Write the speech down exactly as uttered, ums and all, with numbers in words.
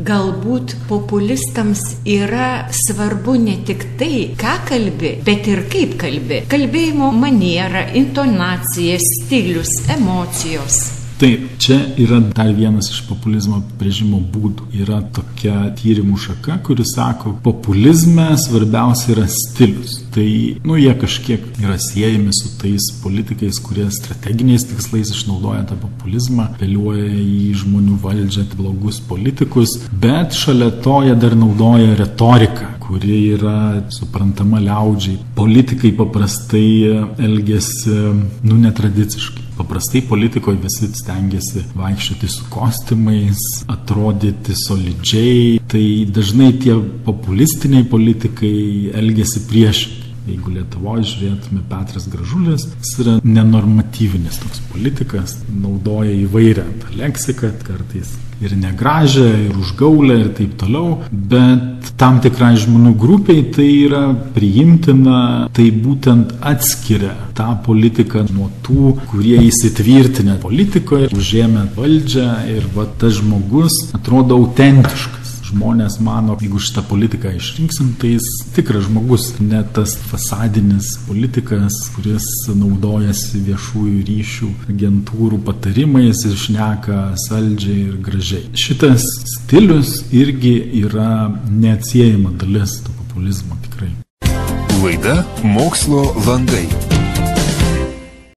galbūt populistams yra svarbu ne tik tai, ką kalbi, bet ir kaip kalbi. Kalbėjimo maniera, intonacija, stilius, emocijos. Taip, čia yra dar vienas iš populizmo apibrėžimo būdų. Yra tokia tyrimų šaka, kuri sako, populizme svarbiausia yra stilius. Tai, nu, jie kažkiek yra siejami su tais politikais, kurie strateginiais tikslais išnaudoja tą populizmą, apeliuoja į žmonių valdžią, blogus politikus, bet šalia to jie dar naudoja retoriką, kuri yra suprantama liaudžiai. Politikai paprastai elgiasi, nu, netradiciškai. Paprastai politikoje visi stengiasi vaikščioti su kostiumais, atrodyti solidžiai. Tai dažnai tie populistiniai politikai elgiasi priešingai. Jeigu Lietuvoje žiūrėtume, Petras Gražulis, jis yra nenormatyvinis toks politikas, naudoja įvairią tą leksiką, kartais ir negražią, ir užgaulę, ir taip toliau, bet tam tikrai žmonių grupiai tai yra priimtina, tai būtent atskiria tą politiką nuo tų, kurie įsitvirtinę politikoje, užėmė valdžią ir va tas žmogus atrodo autentiškas. Žmonės mano, jeigu šitą politiką išrinksim, tai jis tikras žmogus, ne tas fasadinis politikas, kuris naudojasi viešųjų ryšių agentūrų patarimais ir šneka saldžiai ir gražiai. Šitas stilius irgi yra neatsiejama dalis to populizmo tikrai. Laida Mokslo landai.